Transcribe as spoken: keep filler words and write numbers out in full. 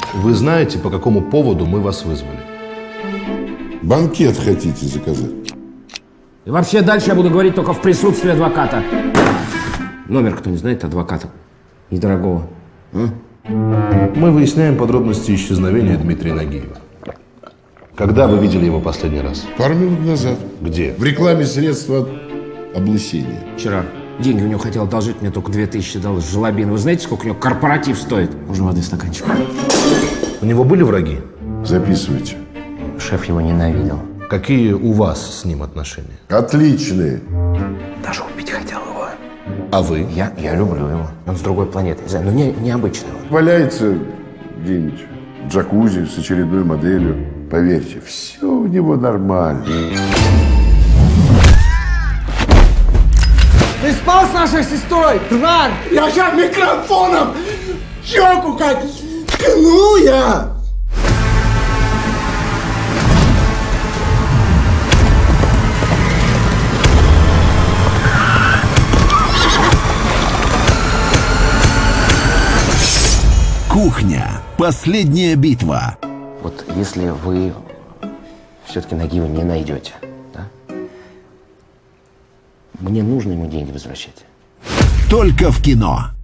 Вы знаете, по какому поводу мы вас вызвали? Банкет хотите заказать? И вообще дальше я буду говорить только в присутствии адвоката. Номер кто не знает адвоката? Недорогого. А? Мы выясняем подробности исчезновения Дмитрия Нагиева. Когда вы видели его последний раз? Пару минут назад. Где? В рекламе средства от облысения. Вчера. Деньги у него хотел одолжить, мне только две тысячи дал с жлобин. Вы знаете, сколько у него корпоратив стоит? Можно воды стаканчик? У него были враги? Записывайте. Шеф его ненавидел. Какие у вас с ним отношения? Отличные. Даже убить хотел его. А вы? Я, я люблю его. Он с другой планеты, не знаю, но не, необычный он. Валяется где-нибудь в джакузи с очередной моделью. Поверьте, все у него нормально. Ты спал с нашей сестрой, тварь! Я сейчас микрофоном щеку как ткну я! Кухня. Последняя битва. Вот если вы все-таки Нагиева не найдете, да? Мне нужно ему деньги возвращать. Только в кино.